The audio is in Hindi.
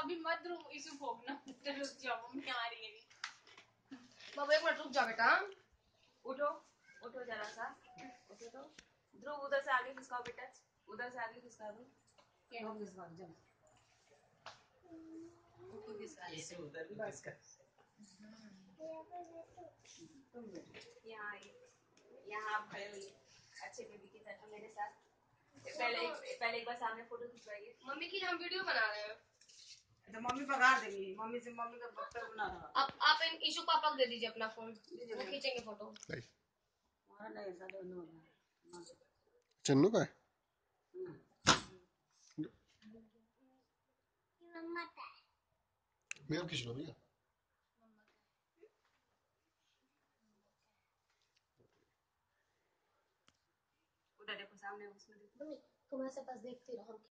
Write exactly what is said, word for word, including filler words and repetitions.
अभी मत रुक, इशू भोगना रुक जाओ, मम्मी आ रही है। बाबा एक मिनट रुक जा बेटा, उठो उठो जरा सा, उठो तो। ध्रुव उधर से आगे खिसकाओ बेटा, उधर से आगे खिसका दो। क्या हो इस बार जब ऐसे उधर भी बस कर। यहाँ यहाँ आप खड़े होइए अच्छे बेबी की तरह मेरे साथ। पहले पहले एक बार सामने फोटो खिंचवाइए। मम्मी की हम वीडियो बना रहे हैं तो मम्मी पका देंगी, मम्मी से मम्मी का बख्तर बना रहा। आप आप इन इशू पापा को दे दीजिए अपना फोन, वो खींचेंगे फोटो। नहीं ऐसा दोनों चन्नू का है मेरा किशोर भैया उधर देखो सामने, उसमें देखो। तुम ऐसे बस देखती रहो।